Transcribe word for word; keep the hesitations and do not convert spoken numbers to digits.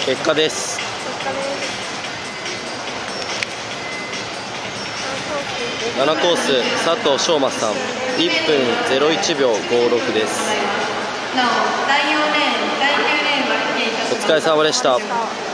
結果です。ななコース、佐藤翔馬さん、いっぷんゼロいちびょうごろくです。お疲れ様でした。